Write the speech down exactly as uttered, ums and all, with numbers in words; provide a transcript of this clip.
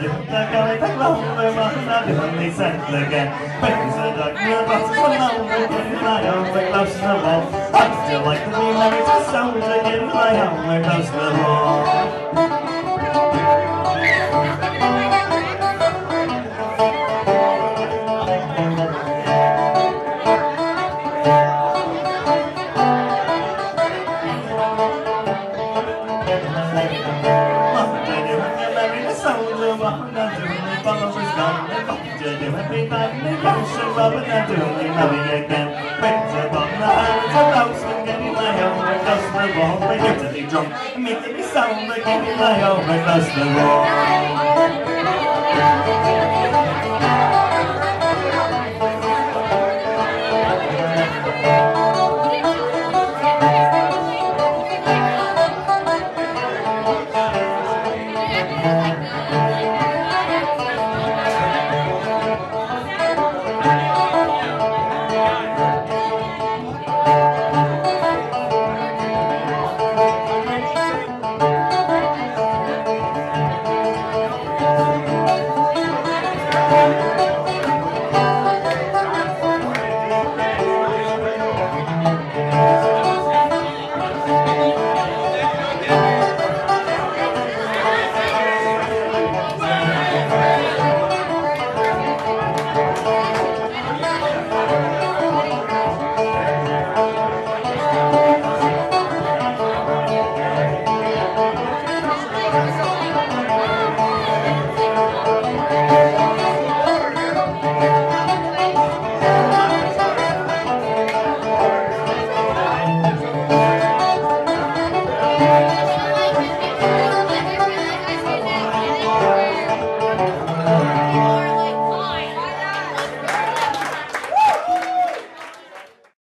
ta coi thắt lông đôi mắt nó đường đi xanh là gan bây giờ đợt mưa bão có lâu với những lai hồng với bao snow ball I still like to be married to someone again lai hồng với bao snow ball. Making me sound like any lion, my best of all.